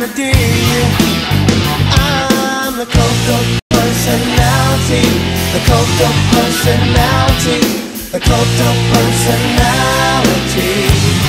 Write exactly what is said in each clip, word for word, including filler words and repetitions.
melody. I'm the cult of personality, the cult of personality, the cult of personality.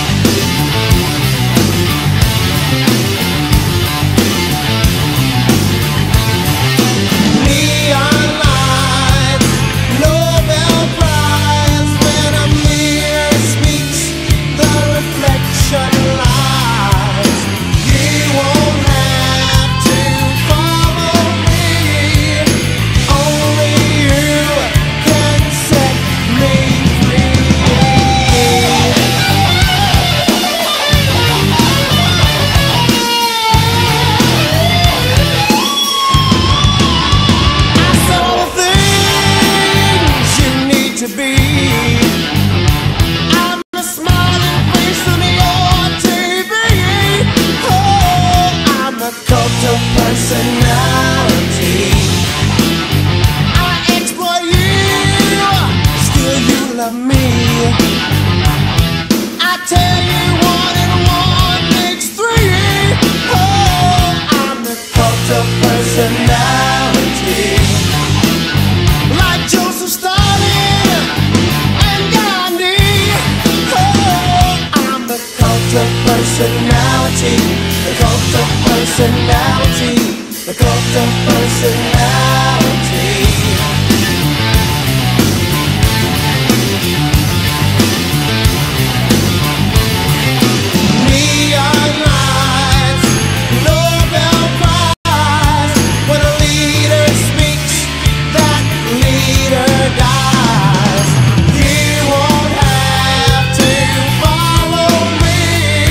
Personality. I exploit you, still you love me. I tell you one and one makes three. Oh, I'm the cult of personality. Like Joseph Stalin and Gandhi. Oh, I'm the cult of personality, the cult of personality, the cult of personality. Neon lights, Nobel Prize. When a leader speaks, that leader dies. You won't have to follow me.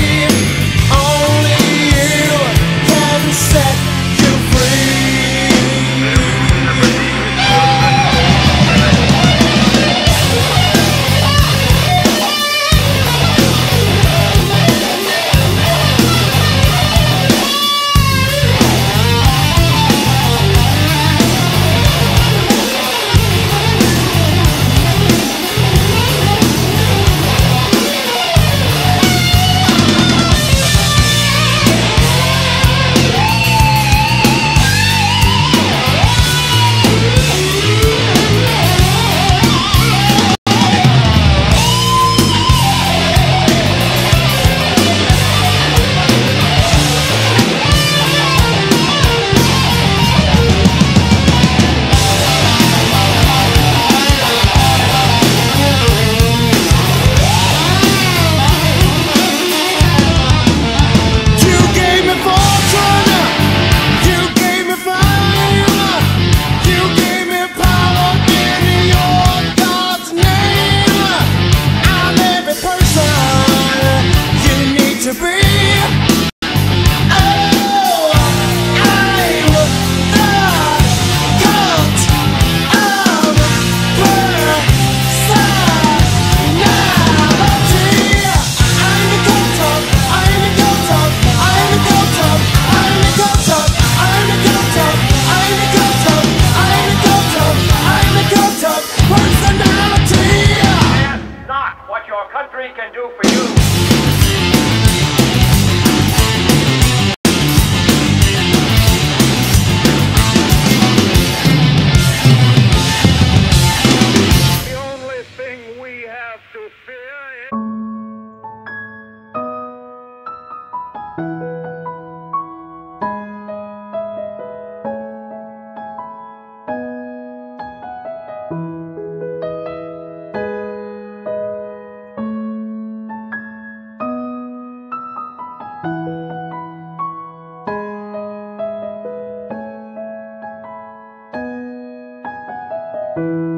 Only you can set you free. Can do for you. The only thing we have to fear is you.